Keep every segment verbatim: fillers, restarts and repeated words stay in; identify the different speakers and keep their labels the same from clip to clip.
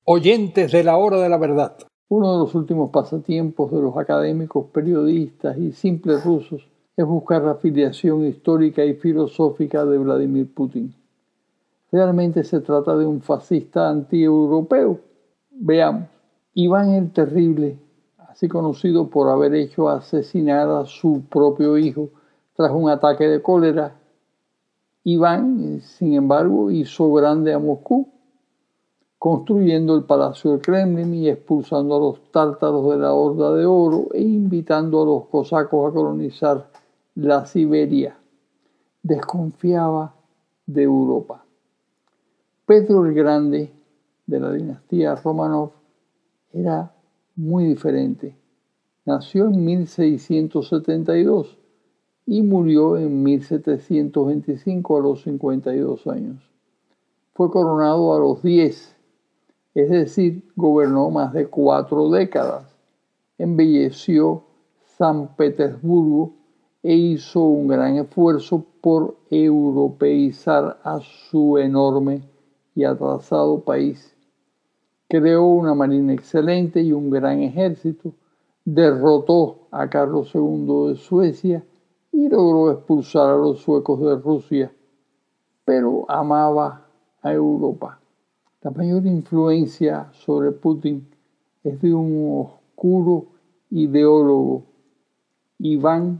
Speaker 1: oyentes de la hora de la verdad.
Speaker 2: Uno de los últimos pasatiempos de los académicos, periodistas y simples rusos es buscar la filiación histórica y filosófica de Vladimir Putin. ¿Realmente se trata de un fascista anti-europeo? Veamos. Iván el Terrible, así conocido por haber hecho asesinar a su propio hijo tras un ataque de cólera, Iván, sin embargo, hizo grande a Moscú, construyendo el Palacio del Kremlin y expulsando a los tártaros de la Horda de Oro e invitando a los cosacos a colonizar la Siberia. Desconfiaba de Europa. Pedro el Grande, de la dinastía Romanov, era muy diferente. Nació en mil seiscientos setenta y dos y murió en mil setecientos veinticinco a los cincuenta y dos años. Fue coronado a los diez, es decir, gobernó más de cuatro décadas. Embelleció San Petersburgo e hizo un gran esfuerzo por europeizar a su enorme y atrasado país. Creó una marina excelente y un gran ejército, derrotó a Carlos segundo de Suecia y logró expulsar a los suecos de Rusia, pero amaba a Europa. La mayor influencia sobre Putin es de un oscuro ideólogo, Iván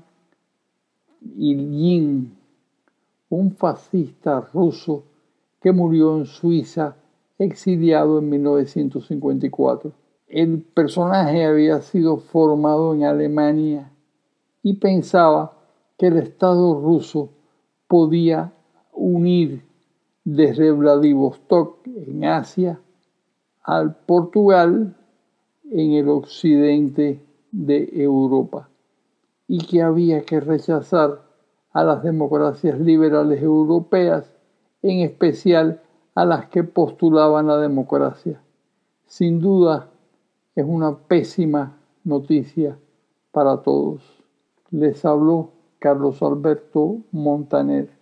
Speaker 2: Iljin, un fascista ruso que murió en Suiza exiliado en mil novecientos cincuenta y cuatro. El personaje había sido formado en Alemania y pensaba que el Estado ruso podía unir desde Vladivostok en Asia al Portugal en el occidente de Europa y que había que rechazar a las democracias liberales europeas, en especial a las que postulaban la democracia. Sin duda, es una pésima noticia para todos. Les habló Carlos Alberto Montaner.